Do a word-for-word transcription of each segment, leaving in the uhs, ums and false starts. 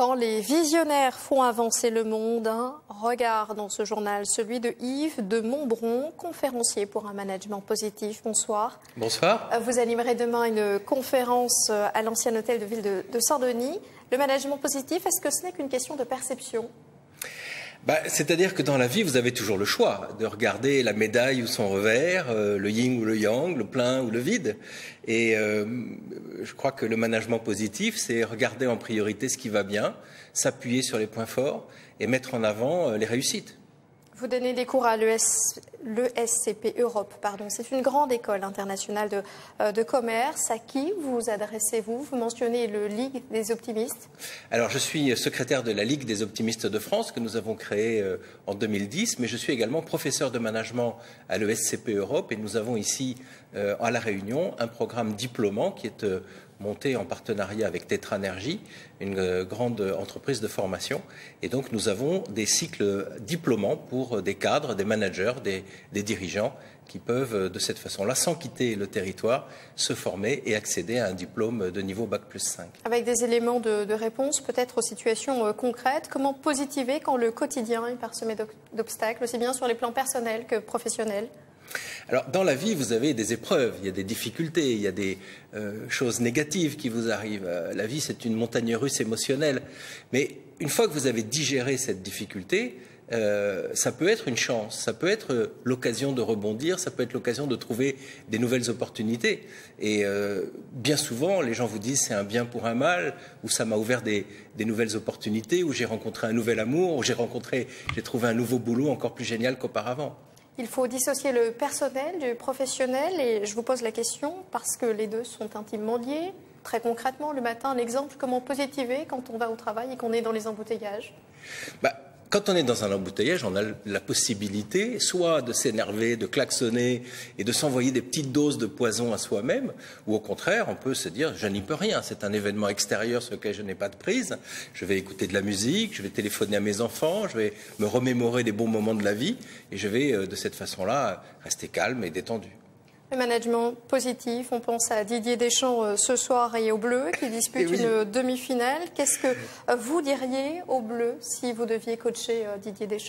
Quand les visionnaires font avancer le monde, un regard dans ce journal, celui de Yves de Montbron, conférencier pour un management positif. Bonsoir. Bonsoir. Vous animerez demain une conférence à l'ancien hôtel de ville de, de Saint-Denis. Le management positif, est-ce que ce n'est qu'une question de perception ? Bah, c'est-à-dire que dans la vie, vous avez toujours le choix de regarder la médaille ou son revers, euh, le yin ou le yang, le plein ou le vide. Et euh, je crois que le management positif, c'est regarder en priorité ce qui va bien, s'appuyer sur les points forts et mettre en avant euh, les réussites. Vous donnez des cours à l'E S C P Europe, pardon. C'est une grande école internationale de, euh, de commerce. À qui vous adressez-vous? Vous mentionnez le Ligue des optimistes. Alors, je suis secrétaire de la Ligue des optimistes de France que nous avons créée euh, en deux mille dix, mais je suis également professeur de management à l'E S C P Europe et nous avons ici euh, à La Réunion un programme diplômant qui est euh, monté en partenariat avec Tetra Energy, une euh, grande entreprise de formation. Et donc, nous avons des cycles diplômants pour des cadres, des managers, des, des dirigeants qui peuvent, de cette façon-là, sans quitter le territoire, se former et accéder à un diplôme de niveau bac plus cinq. Avec des éléments de, de réponse, peut-être aux situations euh, concrètes. Comment positiver quand le quotidien est parsemé d'obstacles, aussi bien sur les plans personnels que professionnels ? Alors, dans la vie, vous avez des épreuves, il y a des difficultés, il y a des euh, choses négatives qui vous arrivent. Euh, la vie, c'est une montagne russe émotionnelle. Mais une fois que vous avez digéré cette difficulté, euh, ça peut être une chance, ça peut être l'occasion de rebondir, ça peut être l'occasion de trouver des nouvelles opportunités. Et euh, bien souvent, les gens vous disent c'est un bien pour un mal, ou ça m'a ouvert des, des nouvelles opportunités, ou j'ai rencontré un nouvel amour, ou j'ai rencontré, j'ai trouvé un nouveau boulot encore plus génial qu'auparavant. Il faut dissocier le personnel du professionnel et je vous pose la question parce que les deux sont intimement liés. Très concrètement, le matin, l'exemple, comment positiver quand on va au travail et qu'on est dans les embouteillages ? bah, Quand on est dans un embouteillage, on a la possibilité soit de s'énerver, de klaxonner et de s'envoyer des petites doses de poison à soi-même, ou au contraire, on peut se dire « je n'y peux rien, c'est un événement extérieur sur lequel je n'ai pas de prise, je vais écouter de la musique, je vais téléphoner à mes enfants, je vais me remémorer des bons moments de la vie et je vais de cette façon-là rester calme et détendu ». Le management positif, on pense à Didier Deschamps euh, ce soir et aux Bleus qui disputent oui. une demi-finale. Qu'est-ce que euh, vous diriez aux Bleus si vous deviez coacher euh, Didier Deschamps ?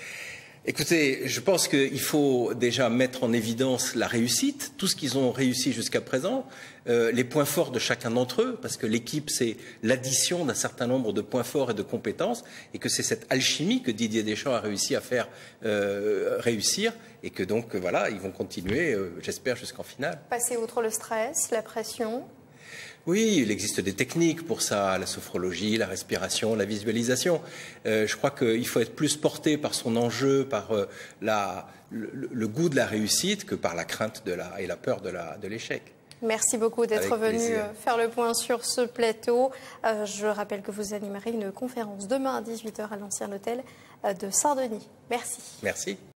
Écoutez, je pense qu'il faut déjà mettre en évidence la réussite, tout ce qu'ils ont réussi jusqu'à présent, euh, les points forts de chacun d'entre eux, parce que l'équipe, c'est l'addition d'un certain nombre de points forts et de compétences, et que c'est cette alchimie que Didier Deschamps a réussi à faire euh, réussir, et que donc, voilà, ils vont continuer, euh, j'espère, jusqu'en finale. Passer outre le stress, la pression. Oui, il existe des techniques pour ça, la sophrologie, la respiration, la visualisation. Euh, je crois qu'il faut être plus porté par son enjeu, par euh, la, le, le goût de la réussite que par la crainte de la, et la peur de l'échec. Merci beaucoup d'être venu plaisir. faire le point sur ce plateau. Euh, je rappelle que vous animerez une conférence demain à dix-huit heures à l'ancien hôtel de Saint-Denis. Merci. Merci.